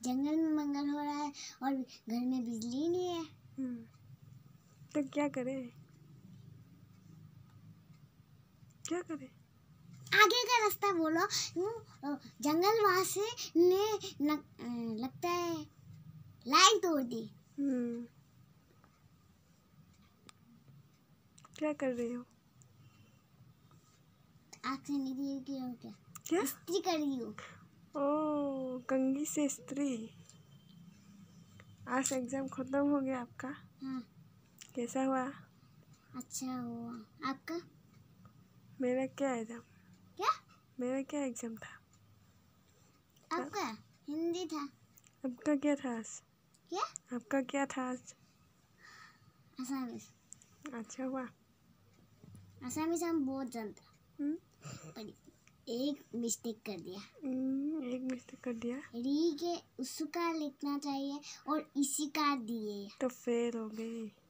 जंगल में मंगल हो रहा है और घर में बिजली नहीं है। तो क्या करे? क्या करे? आगे का रास्ता बोलो। जंगल वहां से ने लगता है लाइन तोड़ दी। क्या कर रही हो? आँख से निकली की हो क्या? क्या इस्त्री कर रही हो? ओ, कंघी से इस्त्री। आज एग्जाम खत्म हो गया आपका? हाँ। कैसा हुआ? अच्छा हुआ। आपका? मेरा क्या एग्जाम? क्या? मेरा क्या एग्जाम था? आपका हिंदी था। आपका क्या था आज? क्या? आपका क्या था आज? असामीज। अच्छा हुआ। असामीज हम बहुत जानते पर एक मिस्टेक कर दिया। एक मिस्टेक कर दिया। री के उसका लिखना चाहिए और इसी का दिए तो फेल हो गई।